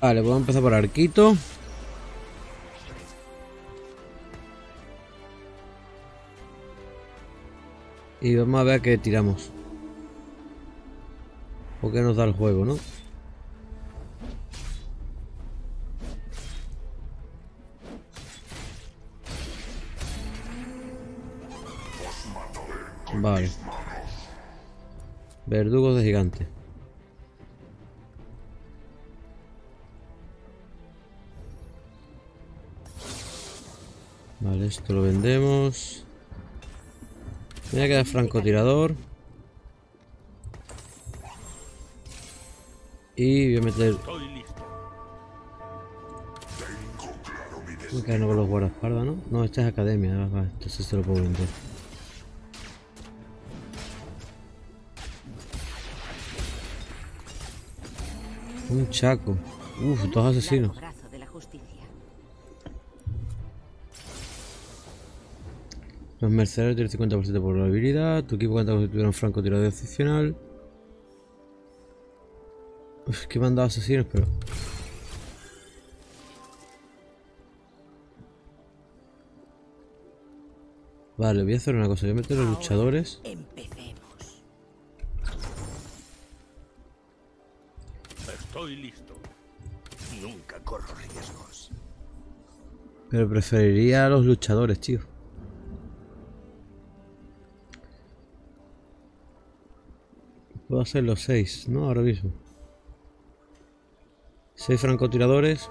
Vale, podemos empezar por arquito. Y vamos a ver qué tiramos. O qué nos da el juego, ¿no? Vale. Verdugos de gigante. Vale, esto lo vendemos. Me voy a quedar francotirador. Y voy a meter... Me quedo con los guardaespaldas, ¿no? No, esta es academia. Entonces se lo puedo vender. Un chaco. Uf, dos asesinos. Los mercenarios tienen 50% de probabilidad. Tu equipo cuenta con si tuviera un francotirador excepcional. Uf, que me han dado asesinos, pero... Vale, voy a hacer una cosa. Voy a meter los luchadores. Empecemos. Estoy listo. Nunca corro riesgos. Pero preferiría a los luchadores, tío. Puedo hacer los 6, ¿no? Ahora mismo. 6 francotiradores.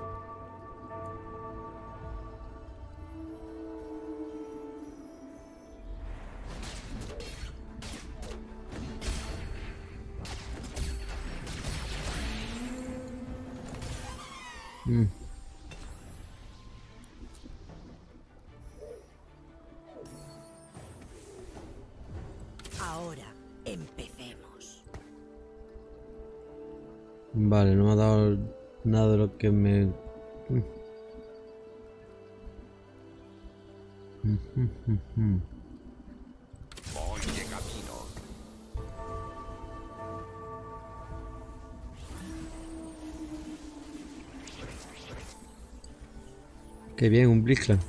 Ahora empecemos. Vale, no me ha dado nada de lo que me... Voy de camino. Qué bien, un Blitzcrank.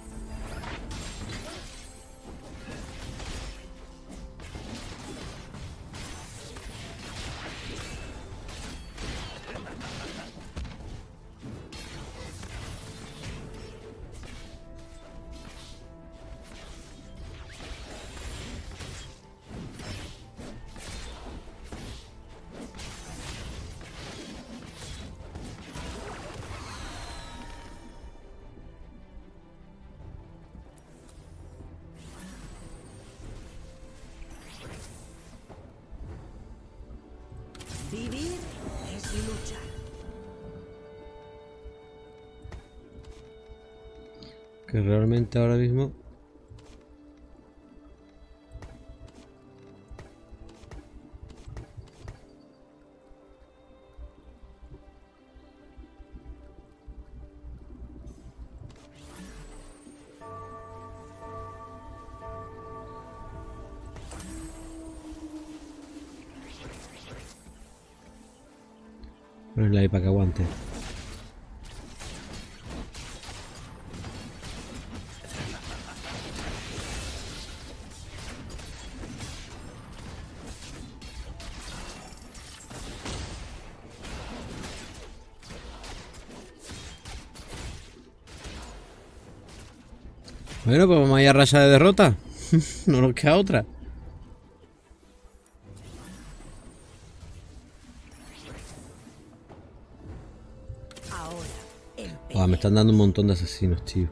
Vivir es luchar. Que realmente ahora mismo... Ponerle ahí para que aguante. Bueno, pues vamos a ir a racha de derrota. No nos queda otra. Ahora Ah, me están dando un montón de asesinos, tío.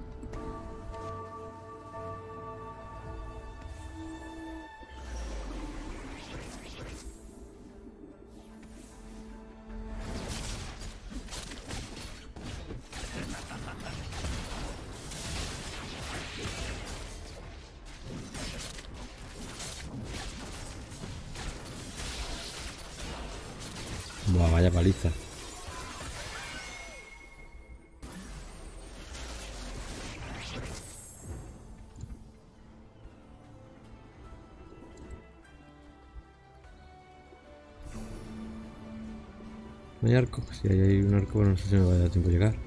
Buah, vaya paliza. ¿No hay arco? Si hay un arco, pero no sé si me va a dar tiempo a llegar.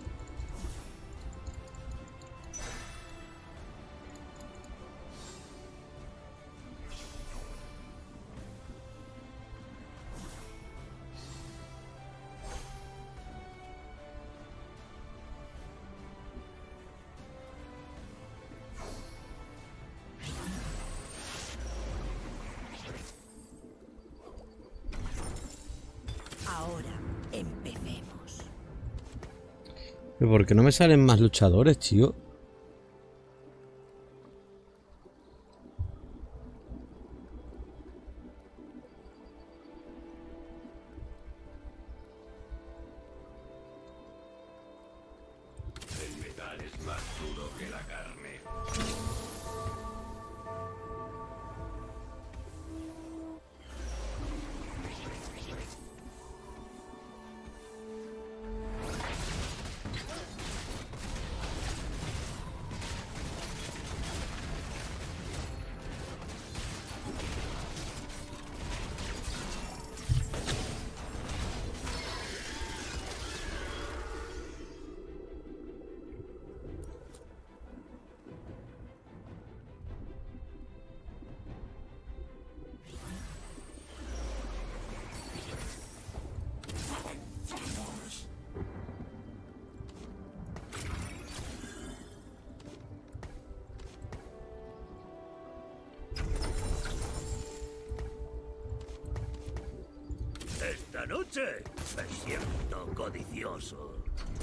Ahora empecemos. ¿Pero por qué no me salen más luchadores, tío? El metal es más duro que la carne. Esta noche me siento codicioso.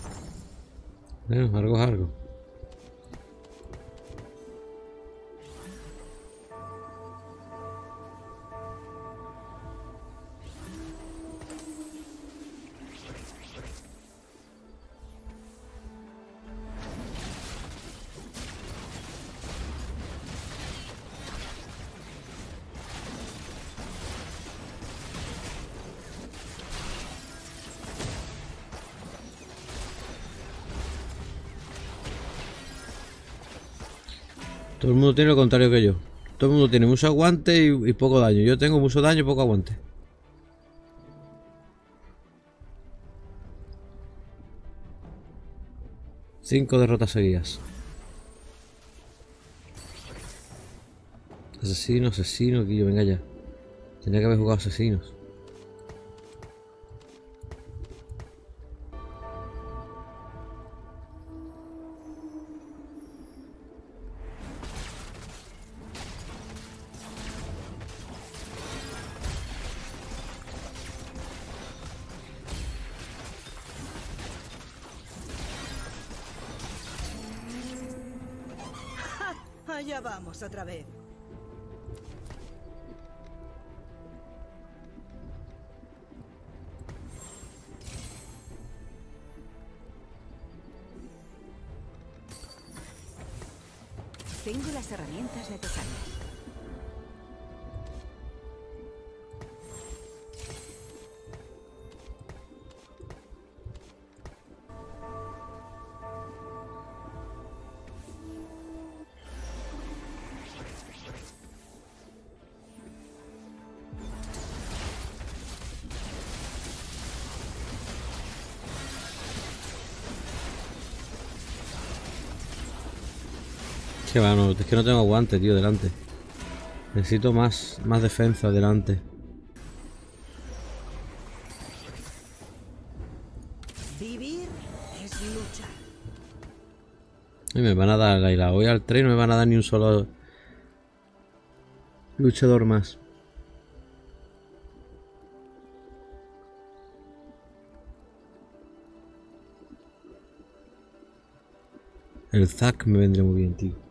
Algo es algo. Todo el mundo tiene lo contrario que yo. Todo el mundo tiene mucho aguante y poco daño. Yo tengo mucho daño y poco aguante. Cinco derrotas seguidas. Asesino, asesino, Guillo, venga ya. Tenía que haber jugado asesinos. Allá vamos otra vez. Tengo las herramientas necesarias. Que va, no, es que no tengo aguante, tío, delante. Necesito más defensa delante. Vivir es luchar. Y me van a dar, y la voy al tren, no me van a dar ni un solo luchador más. El Zack me vendría muy bien, tío.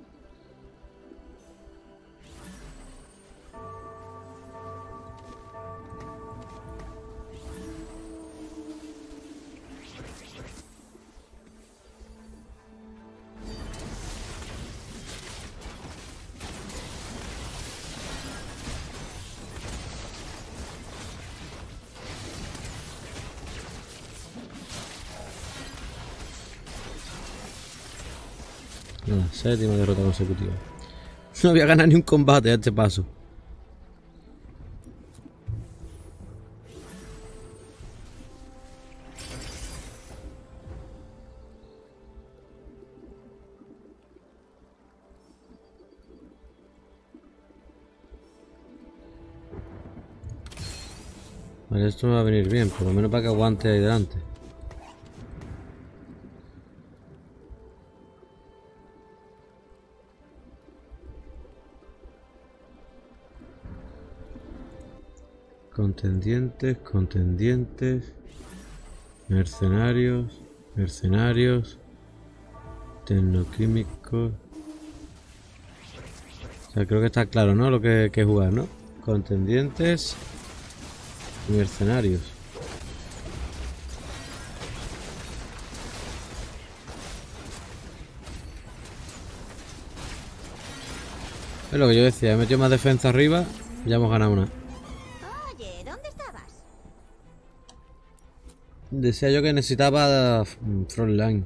Nada, séptima derrota consecutiva. No voy a ganar ni un combate a este paso. Vale, esto me va a venir bien, por lo menos para que aguante ahí delante. Contendientes, contendientes. Mercenarios, mercenarios. Tecnoquímicos. O sea, creo que está claro, ¿no? Lo que hay que jugar, ¿no? Contendientes y mercenarios. Es lo que yo decía, he metido más defensa arriba, ya hemos ganado una. Oye, ¿dónde estabas? Decía yo que necesitaba frontline.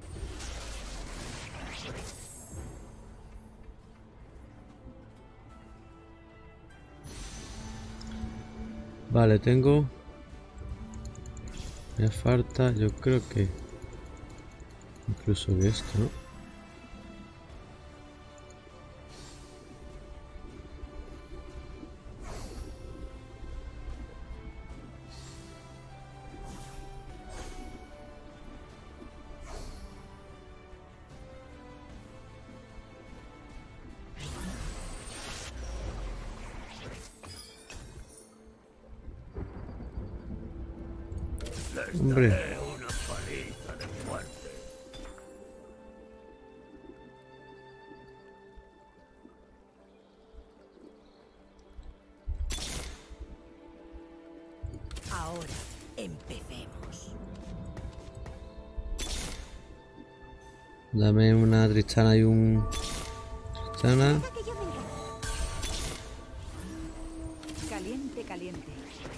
Vale, tengo... Me falta, yo creo que... Incluso que esto, ¿no? Hombre. Una paliza de muerte. Ahora, empecemos. Dame una Tristana y un... Tristana. Deja que yo me encargue. Caliente, caliente.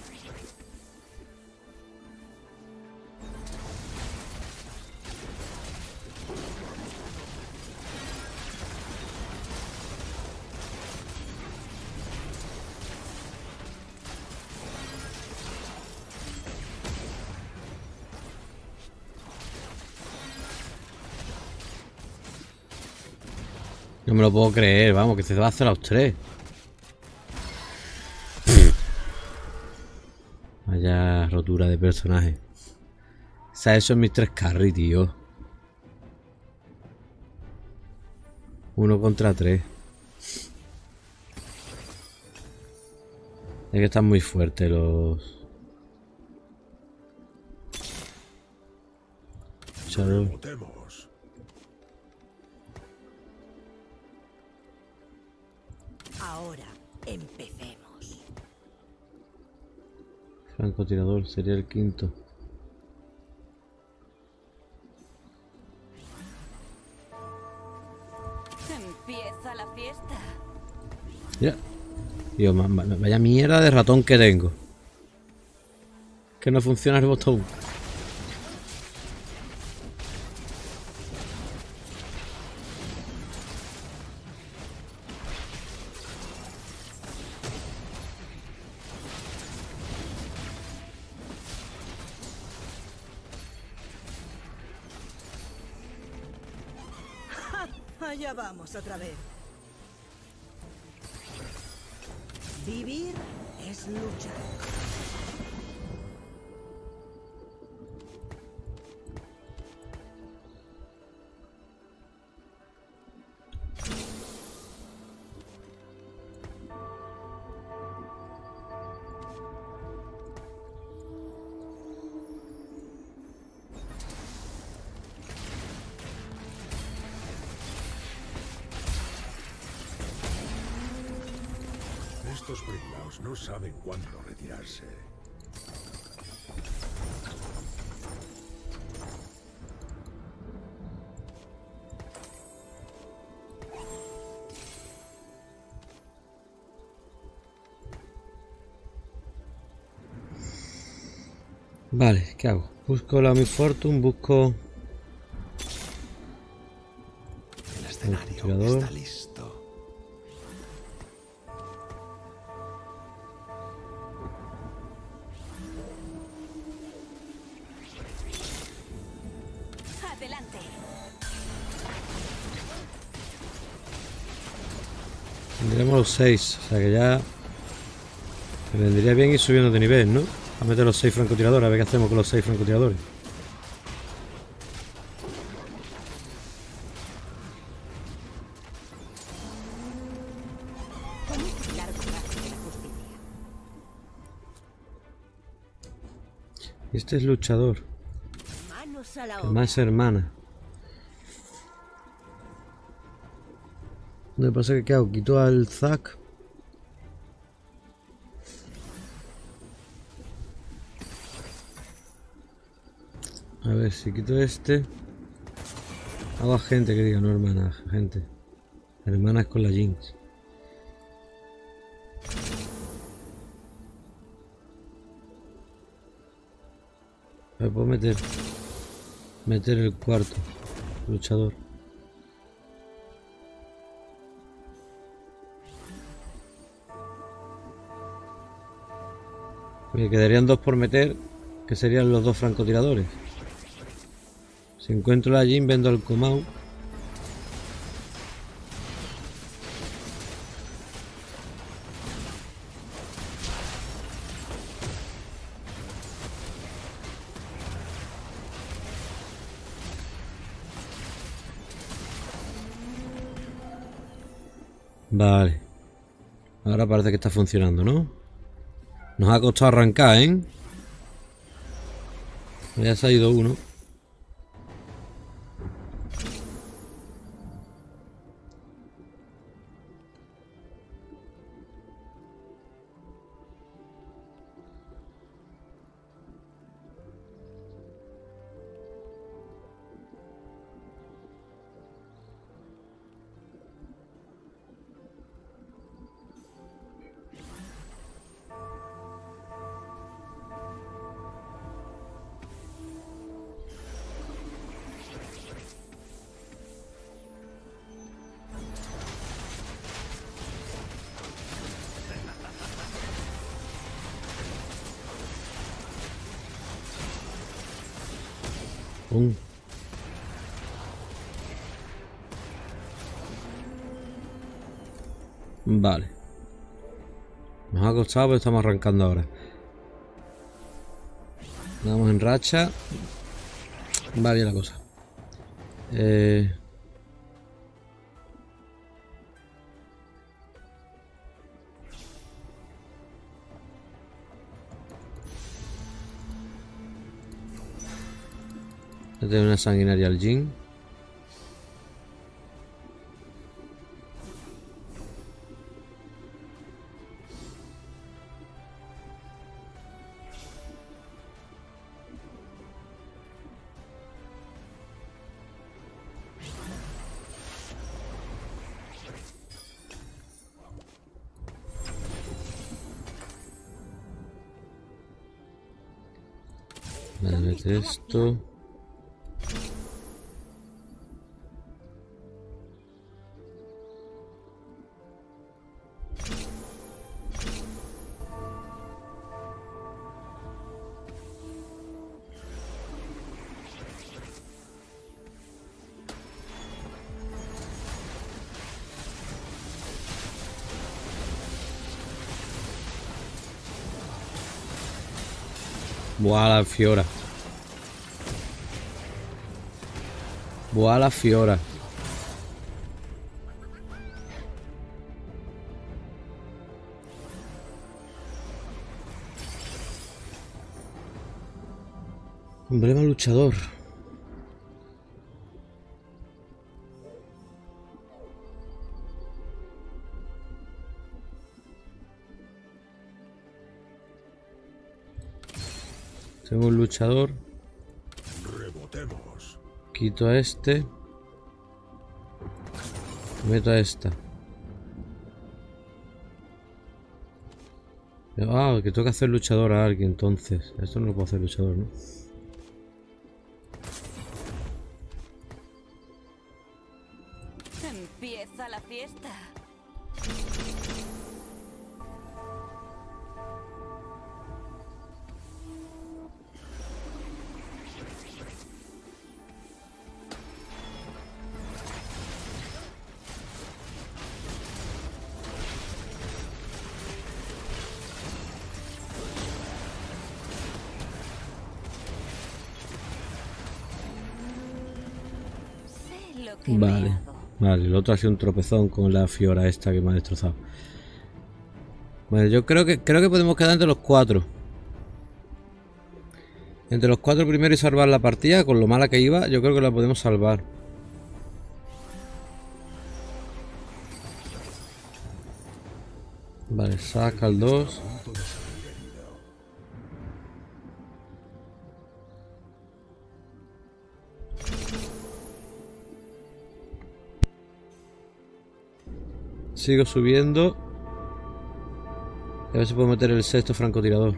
No me lo puedo creer, vamos, que se va a hacer a los tres. Vaya rotura de personaje. O sea, eso es mis 3 carry, tío. 1 contra 3. Es que están muy fuertes los... Shadow. Votemos. Ahora, empecemos. Francotirador sería el quinto. Empieza la fiesta. Mira. Tío, vaya mierda de ratón que tengo. Que no funciona el botón. Allá vamos otra vez. Vivir es luchar. Estos pringaos no saben cuándo retirarse. Vale, ¿qué hago? Busco la Mi Fortune, busco... El escenario tirador. está listo. Adelante. Tendremos los 6, o sea que ya... Me vendría bien ir subiendo de nivel, ¿no? A meter los 6 francotiradores, a ver qué hacemos con los 6 francotiradores. Este es luchador. Manos a la Que obra. más hermana. Lo que pasa es que, ¿qué hago? Quito al Zack. A ver, si quito este. Hago a gente que diga, no hermana, gente. Hermanas con la Jinx. Me puedo meter el cuarto luchador. Me quedarían 2 por meter, que serían los 2 francotiradores. Si encuentro la Jin, vendo al Comau. Vale. Ahora parece que está funcionando, ¿no? Nos ha costado arrancar, ¿eh? Ya se ha ido uno. Pum. Vale. Nos ha costado, pero estamos arrancando ahora. Vamos en racha. Va bien la cosa. Tengo una sanguinaria al Jin. Vale, mete esto. Buah, la Fiora. Buah, la Fiora. Emblema luchador. Tengo un luchador. Rebotemos. Quito a este. Meto a esta. Ah, que tengo que hacer luchador a alguien entonces. Esto no lo puedo hacer luchador, ¿no? Empieza la fiesta. lo que me Vale. hago. Vale, el otro ha sido un tropezón con la Fiora esta que me ha destrozado. Vale, yo creo que podemos quedar entre los 4. Entre los 4 primero y salvar la partida. Con lo mala que iba, yo creo que la podemos salvar. Vale, saca el 2. Sigo subiendo. A ver si puedo meter el sexto francotirador.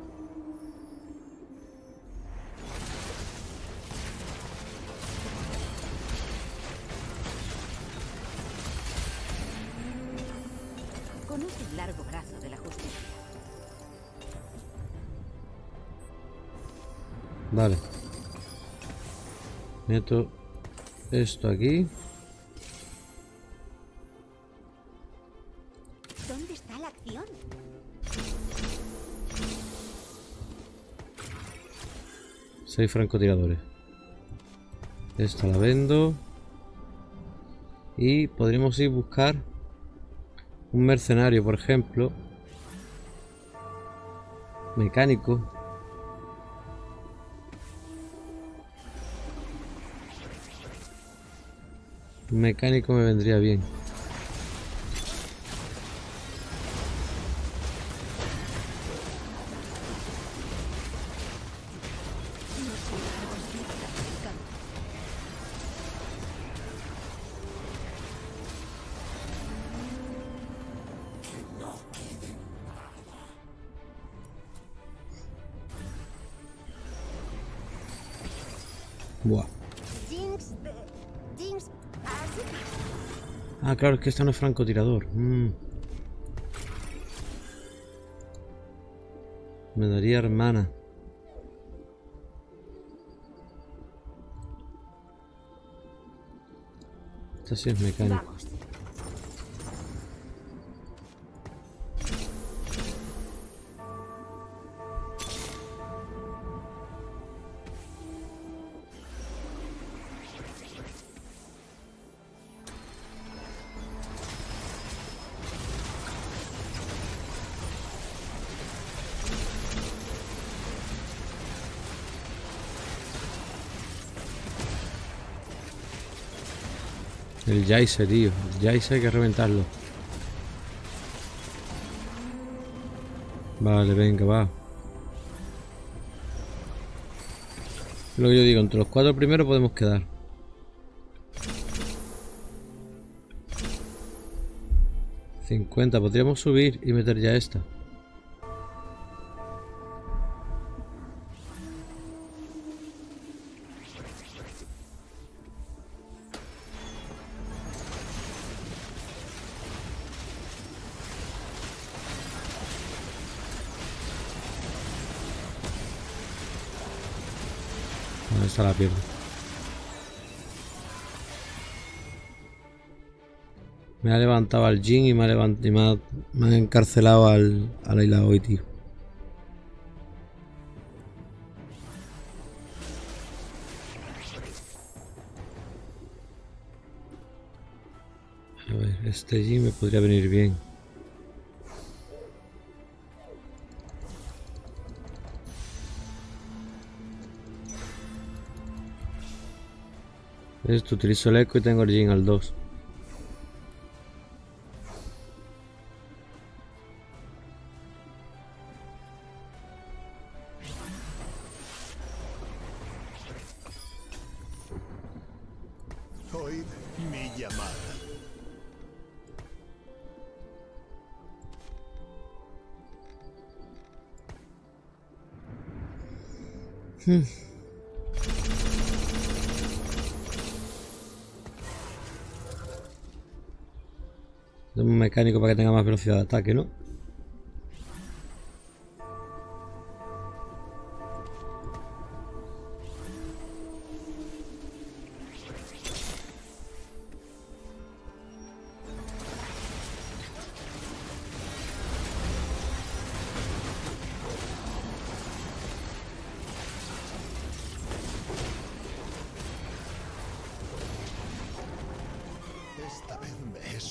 Conoce el largo brazo de la justicia. Vale. Meto esto aquí. ¿Dónde está la acción? Seis francotiradores. Esta la vendo. Y podríamos ir a buscar un mercenario, por ejemplo. Mecánico. Un mecánico me vendría bien. Buah. Jinx. Jinx. Así. Ah, claro, es que este no es francotirador. Me daría hermana. Esta sí es mecánico. Vamos. El Jace, tío. El Jace hay que reventarlo. Vale, venga, va. Lo que yo digo, entre los 4 primeros podemos quedar. $50, podríamos subir y meter ya esta. Esta la pierdo. Me ha levantado al Jin y me ha encarcelado al Illaoi, tío. A ver, este Jin me podría venir bien. Esto, utilizo el eco y tengo el Jin al 2. Oíd mi llamada. Dame un mecánico para que tenga más velocidad de ataque, ¿no?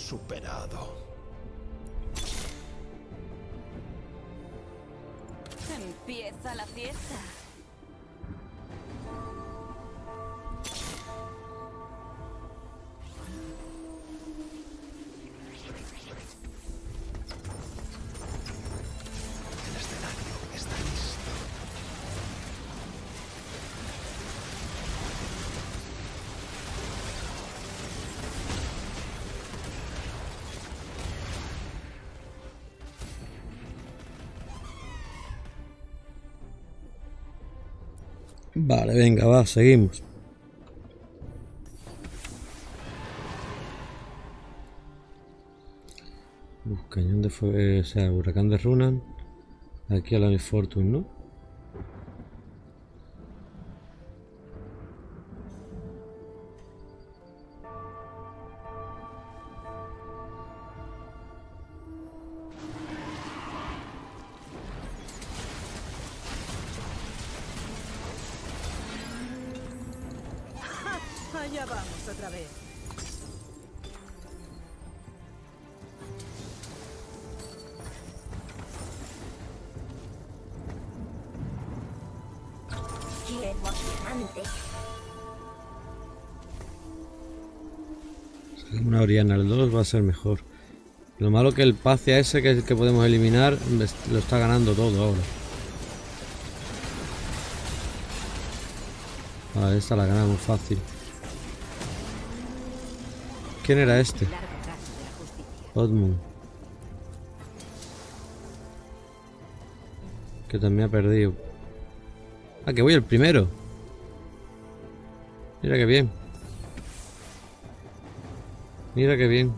superado. Empieza la fiesta. El escenario está listo. Vale, venga, va, seguimos. Cañón de fuego, o sea, huracán de Runan. Aquí a la de Fortune, ¿no? Allá vamos otra vez. ¡Qué emocionante! Una Oriana, el 2 va a ser mejor. Lo malo que el Pacia ese que es el que podemos eliminar lo está ganando todo ahora. Vale, esta la ganamos fácil. ¿Quién era este? Largo brazo de la justicia. Odmund. Que también ha perdido. Ah, que voy el primero. Mira qué bien. Mira qué bien.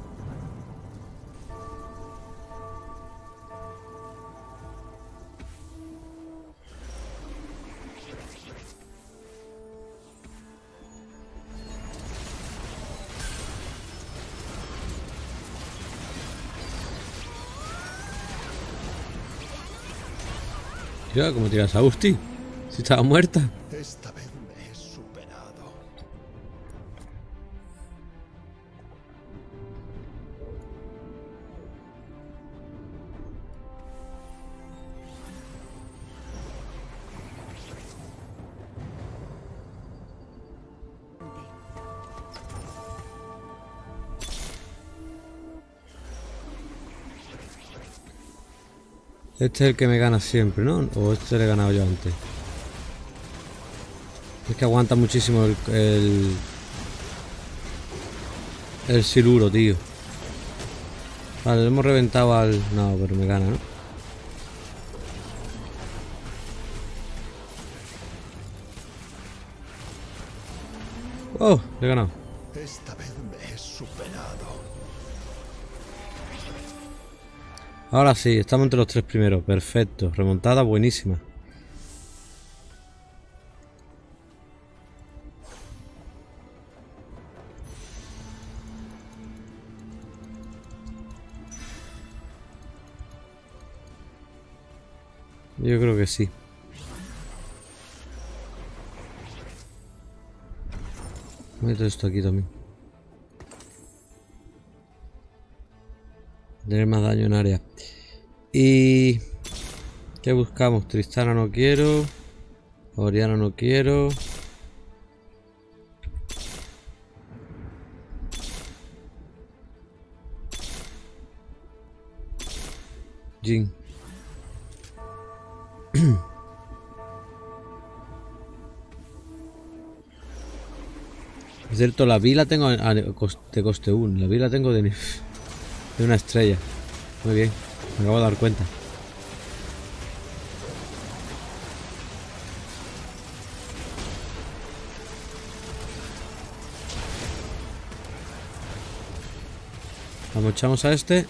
Mira cómo tiras a Agustín. Si estaba muerta. Esta vez me he superado. Este es el que me gana siempre, ¿no? O este le he ganado yo antes. Es que aguanta muchísimo el siluro, tío. Vale, le hemos reventado al... No, pero me gana, ¿no? ¡Oh! Le he ganado. Esta vez me he superado. Ahora sí, estamos entre los tres primeros. Perfecto. Remontada buenísima. Yo creo que sí. Meto esto aquí también. Tener más daño en área. Y... ¿qué buscamos? Tristana no quiero. Oriana no quiero. Jin. Es cierto, la vi la tengo de coste 1. La vi la tengo de una estrella. Muy bien, me acabo de dar cuenta. Vamos, echamos a este.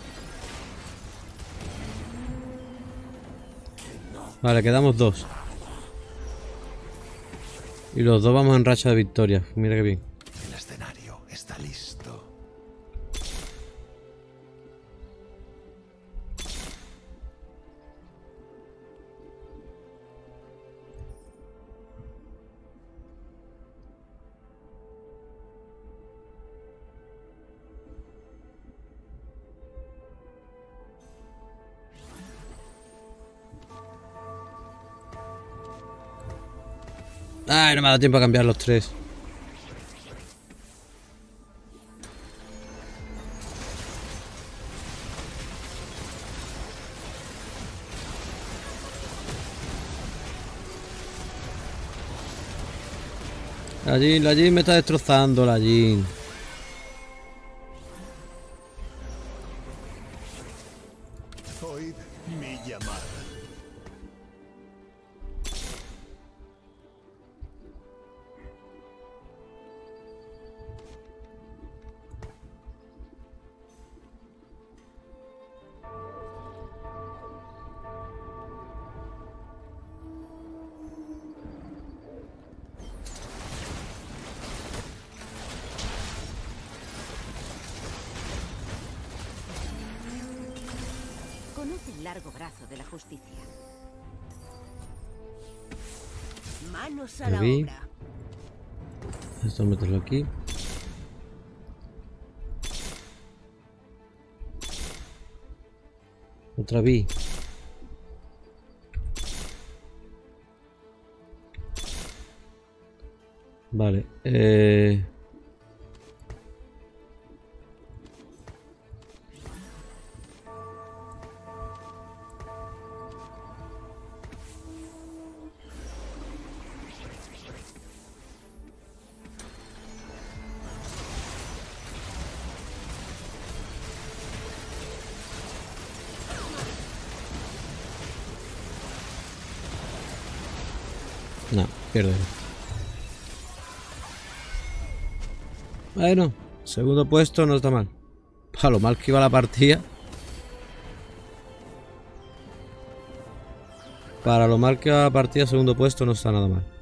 Vale, quedamos 2. Y los dos vamos en racha de victoria. Mira qué bien. El escenario está listo. Ay, no me ha dado tiempo a cambiar los 3. La Jin me está destrozando, la Jin. Oíd mi llamada. Conoce el largo brazo de la justicia. Manos a la Ahí. obra. Esto meterlo aquí. Otra vi. Vale. No, pierde. Bueno, segundo puesto no está mal. Para lo mal que iba la partida. Para lo mal que va la partida, segundo puesto no está nada mal.